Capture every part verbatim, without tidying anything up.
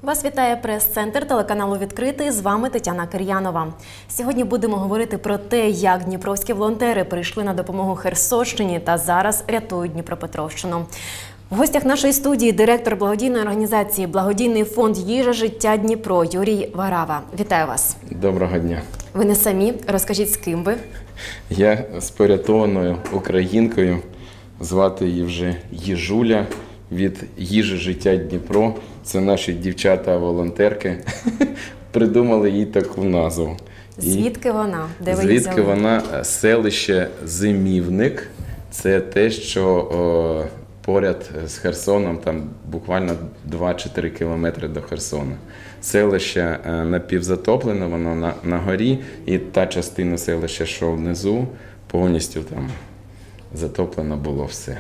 Вас вітає прес-центр телеканалу «Відкритий». З вами Тетяна Кир'янова. Сьогодні будемо говорити про те, як дніпровські волонтери прийшли на допомогу Херсонщині та зараз рятують Дніпропетровщину. В гостях нашої студії директор благодійної організації «Благодійний фонд «Їжа. Життя. Дніпро» Юрій Варава. Вітаю вас. Доброго дня. Ви не самі. Розкажіть, з ким ви? Я з порятованою українкою. Звати її вже Їжуля від «Їжа. Життя. Дніпро». Це наші дівчата-волонтерки. Придумали їй таку назву. Звідки вона? Де ви її Звідки взяли? вона? Селище Зимівник. Це те, що о, поряд з Херсоном, там буквально два чи три кілометри до Херсона. Селище напівзатоплене, воно на, на горі, і та частина селища, що внизу, повністю там затоплено було все.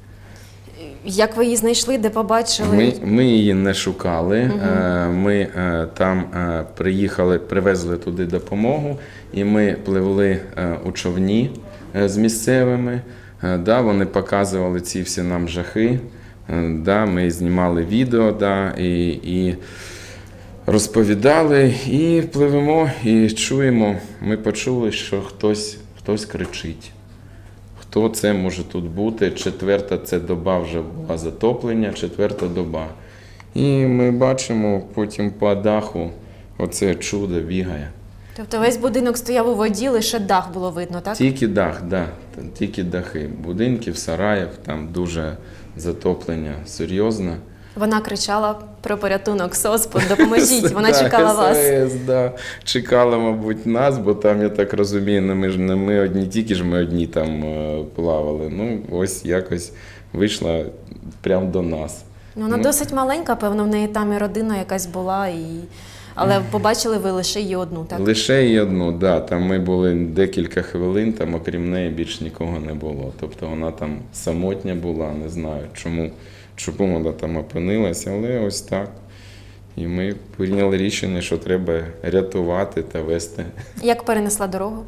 Як ви її знайшли, де побачили? Ми, ми її не шукали, Угу. ми там приїхали, привезли туди допомогу, і ми пливли у човні з місцевими. Да, вони показували ці всі нам жахи, да, ми знімали відео, да, і, і розповідали, і пливемо, і чуємо, ми почули, що хтось, хтось кричить. Хто це може тут бути? Четверта це доба вже була затоплення, четверта доба. І ми бачимо потім по даху оце чудо бігає. Тобто весь будинок стояв у воді, лише дах було видно, так? Тільки дах, да, тільки дахи. Будинків, сараїв, там дуже затоплення серйозне. Вона кричала про порятунок СОС, допоможіть, вона чекала вас. ес ес, да. Чекала, мабуть, нас, бо там, я так розумію, не ми, ж, не ми одні, тільки ж ми одні там плавали. Ну, ось якось вийшла прямо до нас. Ну, вона ну, досить маленька, певно, в неї там і родина якась була, і... але побачили ви лише її одну, так? Лише її одну, так. Да. Там ми були декілька хвилин, там окрім неї більш нікого не було. Тобто вона там самотня була, не знаю, чому. Чому вона там опинилася, але ось так. І ми прийняли рішення, що треба рятувати та вести. Як перенесла дорогу?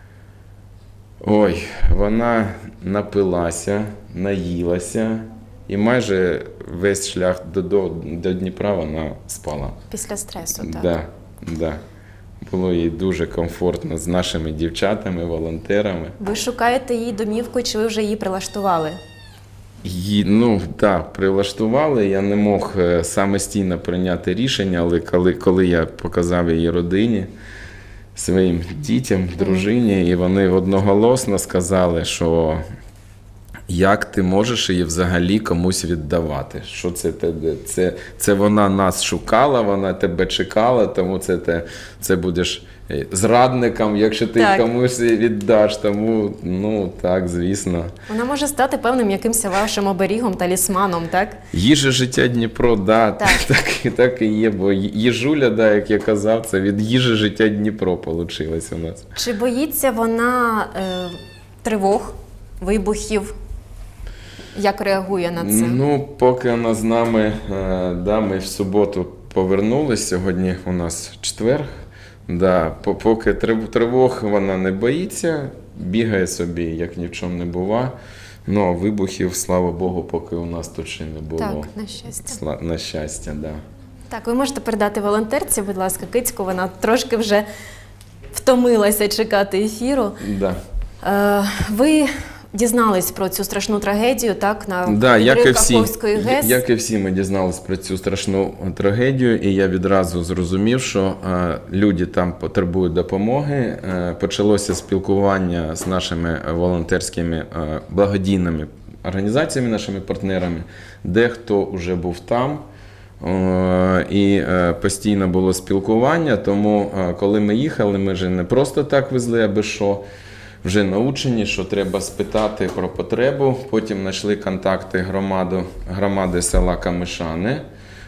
Ой, вона напилася, наїлася, і майже весь шлях до, до, до Дніпра вона спала. Після стресу, так? Да, да. Було їй дуже комфортно з нашими дівчатами, волонтерами. Ви шукаєте її домівку, чи ви вже її прилаштували? Її, ну, так, прилаштували, я не мог самостійно прийняти рішення, але коли, коли я показав її родині, своїм дітям, дружині, і вони одноголосно сказали, що як ти можеш її взагалі комусь віддавати? Що це тебе? Це, це вона нас шукала, вона тебе чекала, тому це, те, це будеш зрадником, якщо ти так. комусь віддаш. Тому, ну, так, звісно. Вона може стати певним якимось вашим оберігом, талісманом, так? Їжа. Життя. Дніпро, да, так. Так, так і є, бо Їжуля, да, як я казав, це від Їжа. Життя. Дніпро получилось у нас. Чи боїться вона е, тривог, вибухів? Як реагує на це? Ну, поки вона з нами, да, ми в суботу повернулись, сьогодні у нас четвер, да, поки тривог вона не боїться, бігає собі, як ні в чому не бува. Ну, а вибухів, слава Богу, поки у нас тут ще не було. Так, на щастя. Сла- на щастя, да. Так, ви можете передати волонтерці, будь ласка, Кицьку, вона трошки вже втомилася чекати ефіру. Да. Е, ви дізнались про цю страшну трагедію, так, на Да, як і всі, Каховської ГЕС? як і всі ми дізналися про цю страшну трагедію, і я відразу зрозумів, що е, люди там потребують допомоги. Е, почалося спілкування з нашими волонтерськими е, благодійними організаціями, нашими партнерами, дехто вже був там. Е, і е, постійно було спілкування, тому е, коли ми їхали, ми вже не просто так везли, аби що. Вже научені, що треба спитати про потребу. Потім знайшли контакти громади, громади села Камишани,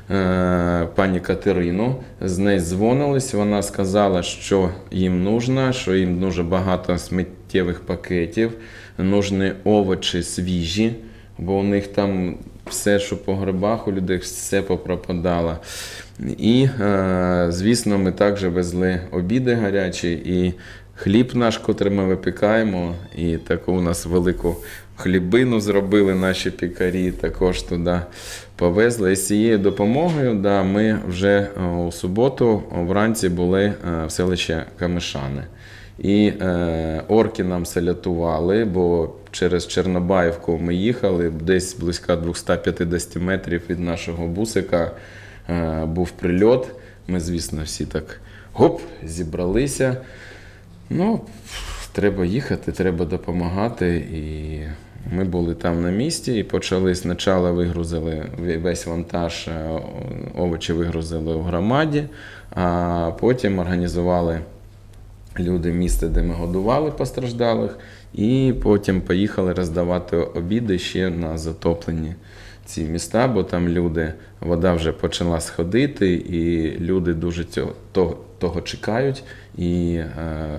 пані Катерину. З нею дзвонились, вона сказала, що їм нужно, що їм дуже багато сміттєвих пакетів, нужні овочі свіжі, бо у них там все, що по грибах, у людей все попропадало. І, звісно, ми також везли обіди гарячі і хліб наш, котрий ми випікаємо, і таку у нас велику хлібину зробили наші пікарі, також туди повезли. І з цією допомогою да, ми вже у суботу вранці були в селищі Камишани. І е, орки нам салютували, бо через Чорнобаївку ми їхали, десь близько двісті п'ятдесят метрів від нашого бусика е, був прильот. Ми, звісно, всі так гоп, зібралися. Ну, треба їхати, треба допомагати. І ми були там на місці і почали, спочатку вигрузили весь вантаж, овочі вигрузили у громаді, а потім організували люди міста, де ми годували постраждалих, і потім поїхали роздавати обіди ще на затоплені ці міста, бо там люди, вода вже почала сходити, і люди дуже цього, того, того чекають, і е,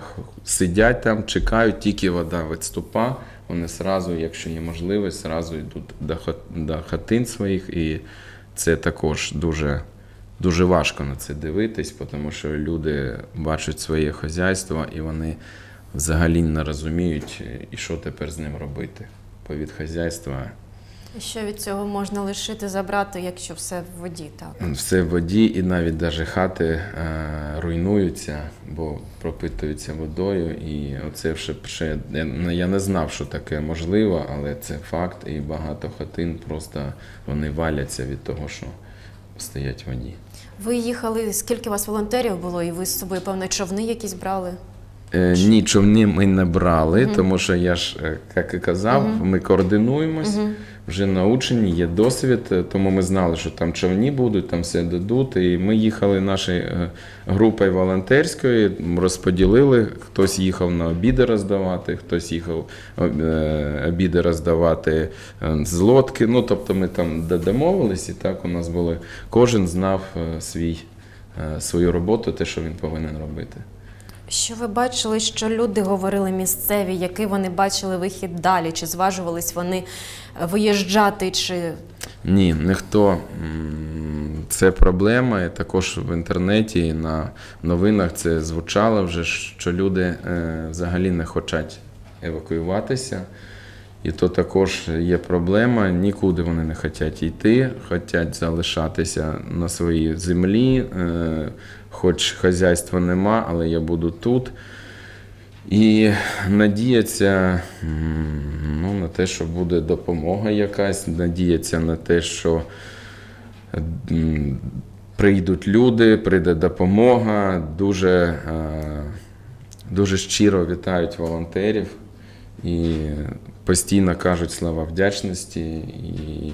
сидять там, чекають, тільки вода відступа, вони сразу, якщо є можливість, сразу йдуть до, до хатин своїх, і це також дуже Дуже важко на це дивитись, тому що люди бачать своє хазяйство і вони взагалі не розуміють, і що тепер з ним робити. По від хазяйства. І що від цього можна лишити, забрати, якщо все в воді, так? Все в воді, і навіть даже хати е, руйнуються, бо пропитуються водою. І оце ще, ще я, я не знав, що таке можливо, але це факт. І багато хатин просто вони валяться від того, що стоять в воді. Ви їхали, скільки у вас волонтерів було, і ви з собою, певно, човни якісь брали? Е, ні, човни ми не брали, угу. тому що я ж, як і казав, угу. ми координуємось, угу. вже научені, є досвід, тому ми знали, що там човни будуть, там все дадуть. І ми їхали нашою групою волонтерською, розподілили, хтось їхав на обіди роздавати, хтось їхав обіди роздавати з лодки. Ну, тобто ми там домовились, і так у нас були, кожен знав свій, свою роботу, те, що він повинен робити. Що ви бачили, що люди говорили місцеві, який вони бачили вихід далі? Чи зважувались вони виїжджати? Чи... Ні, ніхто. Це проблема. І також в інтернеті і на новинах це звучало вже, що люди взагалі не хочуть евакуюватися. І то також є проблема, нікуди вони не хочуть йти, хочуть залишатися на своїй землі, хоч хазяйства нема, але я буду тут. І надіяться ну, на те, що буде допомога якась, надіяться на те, що прийдуть люди, прийде допомога, дуже, дуже щиро вітають волонтерів. І постійно кажуть слова вдячності. І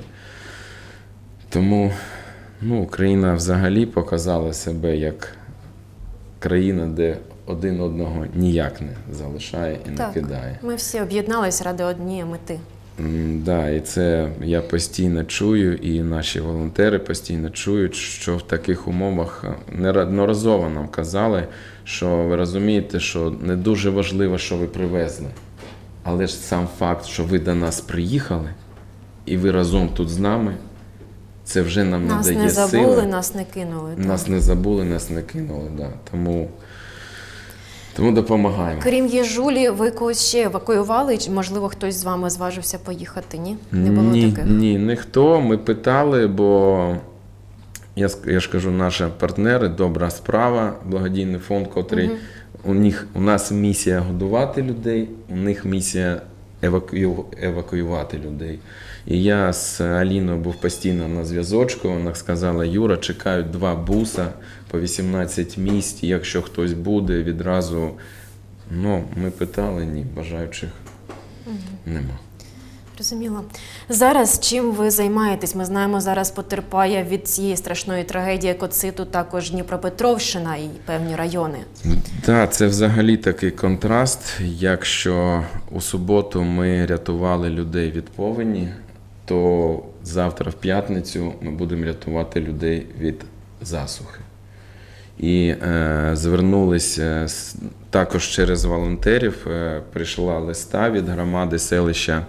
тому ну, Україна взагалі показала себе як країна, де один одного ніяк не залишає і так, не кидає. Ми всі об'єдналися ради однієї мети. Так, да, і це я постійно чую, і наші волонтери постійно чують, що в таких умовах неодноразово нам казали, що ви розумієте, що не дуже важливо, що ви привезли. Але ж сам факт, що ви до нас приїхали, і ви разом тут з нами, це вже нам нас не дає сили. Нас не забули, нас не кинули. Так. Нас не забули, нас не кинули, да. Тому, тому допомагаємо. Крім Єжулі, ви когось ще евакуювали? Чи, можливо, хтось з вами зважився поїхати, ні? Не було ні, таких? Ні, ніхто. Ми питали, бо, я, я ж кажу, наші партнери, Добра справа, благодійний фонд, котрий угу. У них, у нас місія годувати людей, у них місія евакую, евакуювати людей. І я з Аліною був постійно на зв'язочку, вона сказала, Юра, чекають два буса по вісімнадцять місць, якщо хтось буде, відразу, ну, ми питали, ні, бажаючих угу. нема. Розуміло. Зараз чим ви займаєтесь? Ми знаємо, зараз потерпає від цієї страшної трагедії екоциту також Дніпропетровщина і певні райони. Так, це взагалі такий контраст. Якщо у суботу ми рятували людей від повені, то завтра в п'ятницю ми будемо рятувати людей від засухи. І е, звернулися також через волонтерів, е, прийшла листа від громади селища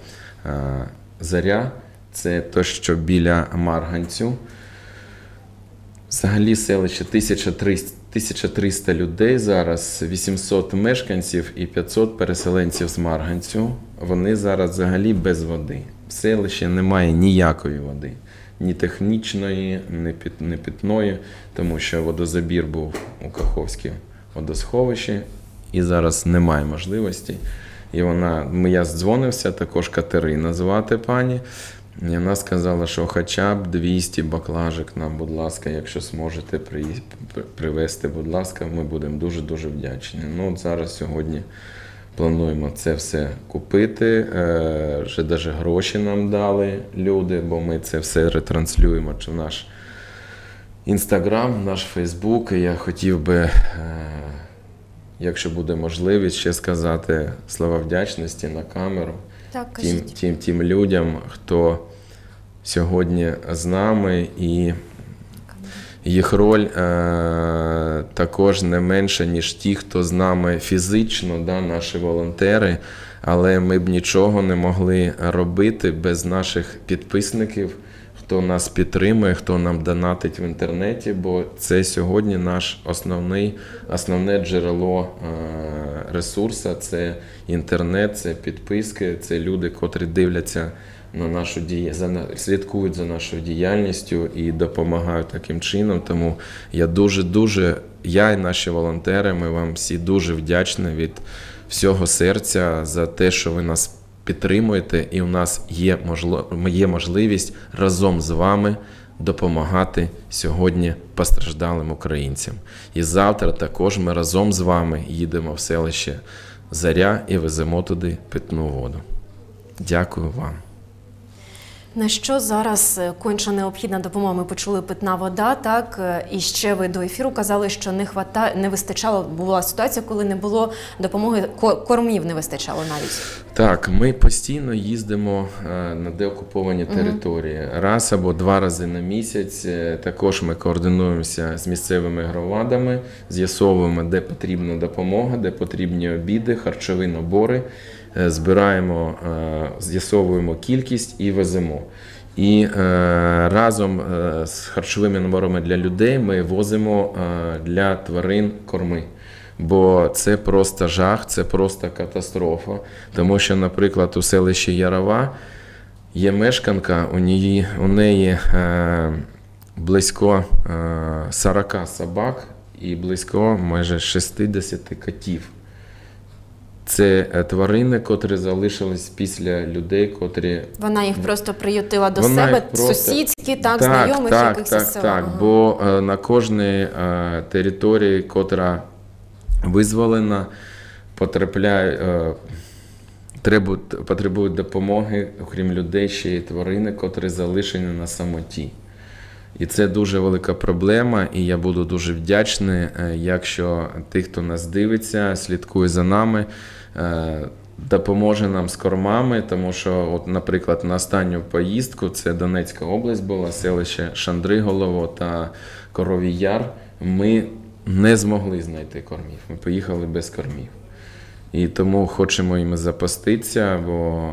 Заря, це те, що біля Марганцю. Взагалі селище тисяча тисяча триста людей зараз, вісімсот мешканців і п'ятсот переселенців з Марганцю. Вони зараз взагалі без води. В селищі немає ніякої води. Ні технічної, ні, під, ні питної, тому що водозабір був у Каховській водосховищі, і зараз немає можливості. І вона, я дзвонився, також Катерина звати пані, і вона сказала, що хоча б двісті баклажок нам, будь ласка, якщо зможете при, привезти, будь ласка, ми будемо дуже-дуже вдячні. Ну, от зараз, сьогодні плануємо це все купити, е, вже навіть гроші нам дали люди, бо ми це все ретранслюємо в наш Інстаграм, наш Фейсбук, і я хотів би, е, якщо буде можливість, ще сказати слова вдячності на камеру Так, тим, тим, тим людям, хто сьогодні з нами, і їх роль е, також не менша, ніж ті, хто з нами фізично, да, наші волонтери, але ми б нічого не могли робити без наших підписників, хто нас підтримує, хто нам донатить в інтернеті, бо це сьогодні наш основний, основне джерело е, ресурсу, це інтернет, це підписки, це люди, котрі дивляться на нашу дію, слідкують за нашою діяльністю і допомагають таким чином. Тому я дуже-дуже, я і наші волонтери, ми вам всі дуже вдячні від всього серця за те, що ви нас підтримуєте, і у нас є, можливо, є можливість разом з вами допомагати сьогодні постраждалим українцям. І завтра також ми разом з вами їдемо в селище Заря і веземо туди питну воду. Дякую вам. На що зараз конче необхідна допомога? Ми почули питна вода, так? І ще ви до ефіру казали, що не хвата... не вистачало, була ситуація, коли не було допомоги, кормів не вистачало навіть. Так, ми постійно їздимо на деокуповані території. Угу. Раз або два рази на місяць. Також ми координуємося з місцевими громадами, з'ясовуємо, де потрібна допомога, де потрібні обіди, харчові набори. Збираємо, з'ясовуємо кількість і веземо. І е, разом з харчовими наборами для людей ми возимо е, для тварин корми. Бо це просто жах, це просто катастрофа. Тому що, наприклад, у селищі Ярова є мешканка, у неї, у неї е, близько е, сорок собак і близько майже шістдесят котів. Це тварини, котрі залишились після людей, котрі... Вона їх просто приютила до Вона себе, просто... сусідські, так, так знайомих так, якихось так, сел. так, ага. Бо е, на кожній е, території, котра визволена, потрапляє, е, требують, потребують допомоги, окрім людей, ще й тварини, котрі залишені на самоті. І це дуже велика проблема, і я буду дуже вдячний, якщо ті, хто нас дивиться, слідкує за нами, допоможе нам з кормами, тому що, от, наприклад, на останню поїздку, це Донецька область була, селище Шандриголово та Коровій Яр, ми не змогли знайти кормів, ми поїхали без кормів. І тому хочемо їм запаститися, бо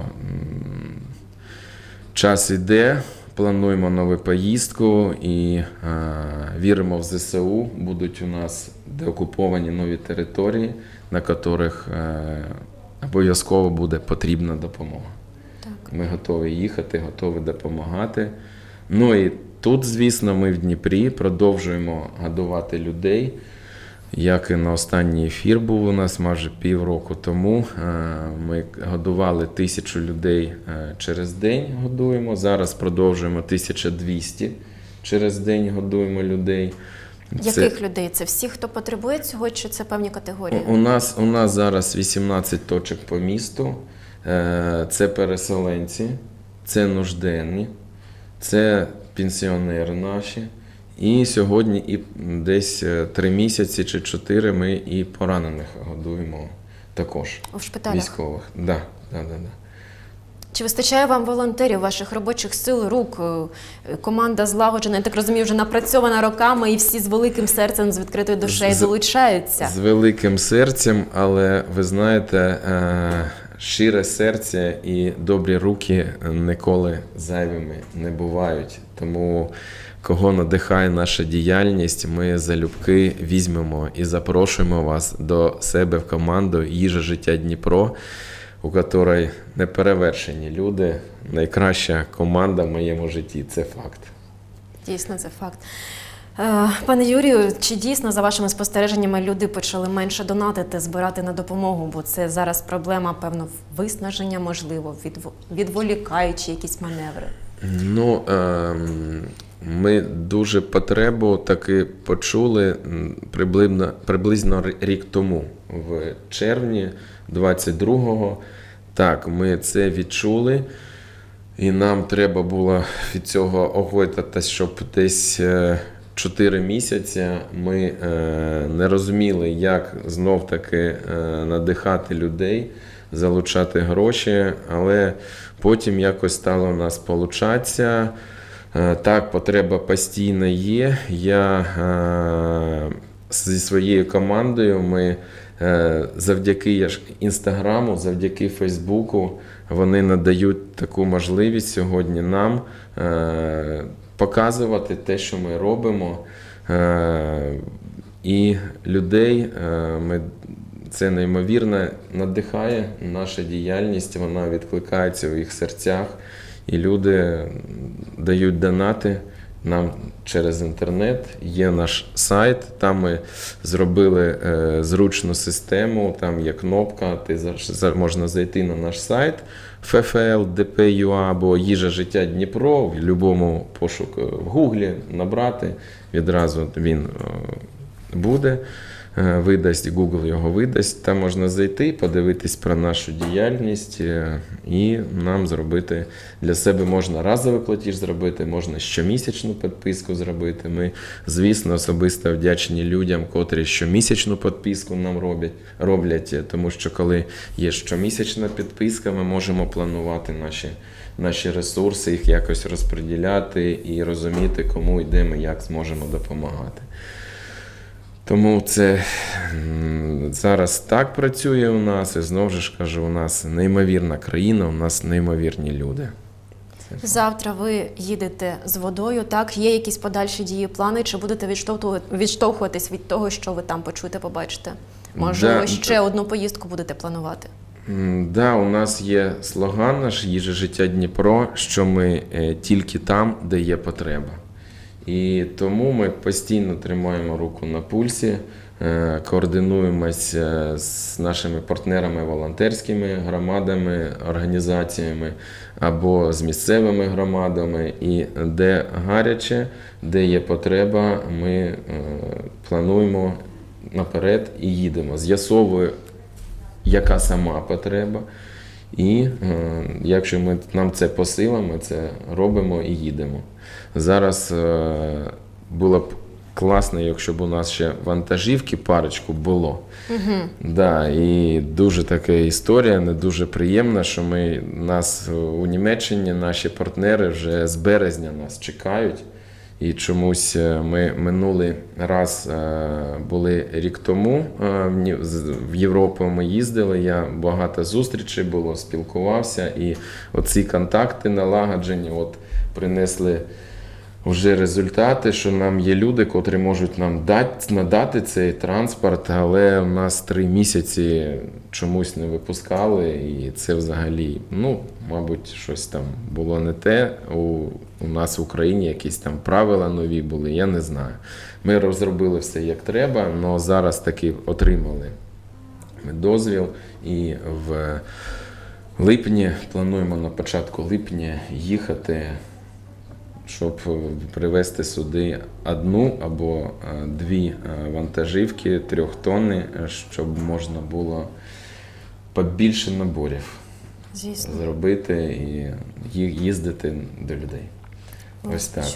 час іде. Плануємо нову поїздку і е, віримо в зе се у. Будуть у нас деокуповані нові території, на яких е, обов'язково буде потрібна допомога. Так. Ми готові їхати, готові допомагати. Ну і тут, звісно, ми в Дніпрі продовжуємо годувати людей. Як і на останній ефір був у нас майже півроку тому, ми годували тисячу людей через день, годуємо. Зараз продовжуємо тисячу двісті через день годуємо людей. Яких це... людей? Це всі, хто потребує цього, чи це певні категорії? У нас, у нас зараз вісімнадцять точок по місту. Це переселенці, це нужденні, це пенсіонери наші. І сьогодні і десь три місяці чи чотири ми і поранених годуємо також. У шпиталях? Військових. Да, да, да, да. Чи вистачає вам волонтерів, ваших робочих сил, рук? Команда злагоджена, я так розумію, вже напрацьована роками, і всі з великим серцем, з відкритою душею з, долучаються? З великим серцем, але ви знаєте, щире серце і добрі руки ніколи зайвими не бувають. Тому кого надихає наша діяльність, ми залюбки візьмемо і запрошуємо вас до себе в команду «Їжа життя Дніпро», у якої неперевершені люди, найкраща команда в моєму житті. Це факт. Дійсно, це факт. Е, Пане Юрію, чи дійсно, за вашими спостереженнями, люди почали менше донатити, збирати на допомогу? Бо це зараз проблема, певно, виснаження, можливо, відво- відволікаючі якісь маневри. Ну, ем, ми дуже потребу таки почули м, приблизно, приблизно рік тому, в червні двадцять другого. Так, ми це відчули, і нам треба було від цього огойтатись, щоб десь е, чотири місяці ми е, не розуміли, як знов-таки е, надихати людей, залучати гроші, але потім якось стало у нас получатися. Е, Так, потреба постійно є. Я е, зі своєю командою, ми е, завдяки Інстаграму, завдяки Фейсбуку, вони надають таку можливість сьогодні нам е, показувати те, що ми робимо. Е, і людей е, ми, це неймовірно надихає, наша діяльність, вона відкликається в їх серцях. І люди дають донати нам через інтернет. Є наш сайт, там ми зробили е, зручну систему, там є кнопка, ти за, за, можна зайти на наш сайт еф еф ел де пе ю а або «Їжа життя Дніпро», в будь-якому пошуку в Гуглі набрати, відразу він е, буде. Видасть, Google його видасть, там можна зайти, подивитись про нашу діяльність і нам зробити для себе можна разовий платіж зробити, можна щомісячну підписку зробити. Ми, звісно, особисто вдячні людям, котрі щомісячну підписку нам роблять, роблять, тому що коли є щомісячна підписка, ми можемо планувати наші, наші ресурси, їх якось розподіляти і розуміти, кому і де ми як зможемо допомагати. Тому це зараз так працює у нас, і знову ж кажу, у нас неймовірна країна, у нас неймовірні люди. Завтра ви їдете з водою, так? Є якісь подальші дії, плани, чи будете відштовхуватись від того, що ви там почуєте, побачите? Можливо, Да. ще одну поїздку будете планувати? Так, да, у нас є слоган наш «Їжа життя Дніпро», що ми тільки там, де є потреба. І тому ми постійно тримаємо руку на пульсі, координуємося з нашими партнерами, волонтерськими громадами, організаціями або з місцевими громадами. І де гаряче, де є потреба, ми плануємо наперед і їдемо. З'ясовуємо, яка сама потреба. І е, якщо ми, нам це по силам, ми це робимо і їдемо. Зараз е, було б класно, якщо б у нас ще вантажівки парочку було. Угу. Да, і дуже така історія, не дуже приємна, що ми, нас у Німеччині, наші партнери вже з березня нас чекають. І чомусь ми минулий раз були рік тому в Європу ми їздили, я багато зустрічей було, спілкувався, і оці контакти налагоджені от принесли вже результати, що нам є люди, котрі можуть нам дати, надати цей транспорт, але у нас три місяці чомусь не випускали, і це взагалі, ну, мабуть, щось там було не те. У, у нас в Україні якісь там правила нові були, я не знаю. Ми розробили все як треба, але зараз таки отримали дозвіл, і в липні, плануємо на початку липня їхати, щоб привезти сюди одну або дві вантажівки трьохтонні, щоб можна було побільше наборів Звісно. зробити і їздити до людей. Ось так.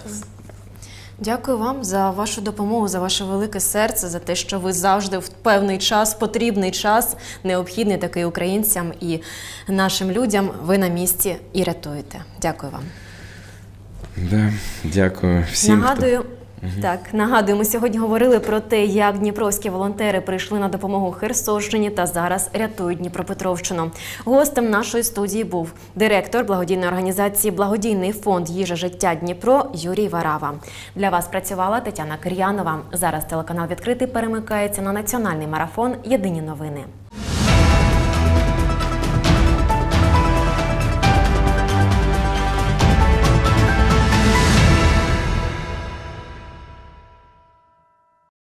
Дякую вам за вашу допомогу, за ваше велике серце, за те, що ви завжди в певний час, потрібний час, необхідний такий українцям і нашим людям, ви на місці і рятуєте. Дякую вам. Да, дякую всім. Нагадую, Так, нагадуємо, сьогодні говорили про те, як дніпровські волонтери прийшли на допомогу Херсонщині та зараз рятують Дніпропетровщину. Гостем нашої студії був директор благодійної організації «Благодійний фонд «Їжа, життя, Дніпро» Юрій Варава. Для вас працювала Тетяна Кир'янова. Зараз телеканал «Відкритий» перемикається на національний марафон «Єдині новини».